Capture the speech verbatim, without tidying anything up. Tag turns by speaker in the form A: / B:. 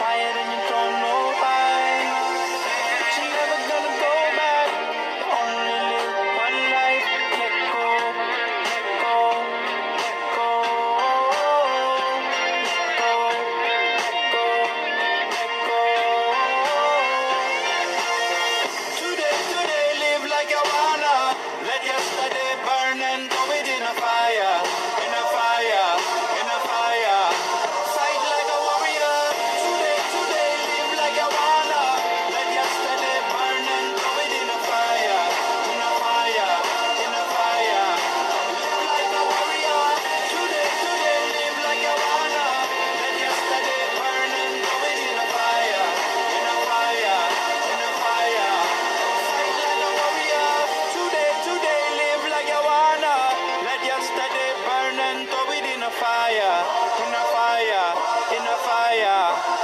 A: Tired and you don't know why. But you're never gonna go back. Only live one life. Let go, let go, let go, let go, let go, let go. Today, today, live like you wanna. Let yesterday burn and throw it in a fire, in a fire, in a fire. Fight like a warrior. Today, today, live like you wanna. Let yesterday burn and throw it in a fire, in a fire, in a fire. Live like a warrior. Today, today, live like you wanna. Let yesterday burn and throw it in a fire, in a fire, in a fire. Fight like a warrior. Today, today, live like you wanna. Let yesterday burn and throw it in a fire, in a fire, in a fire.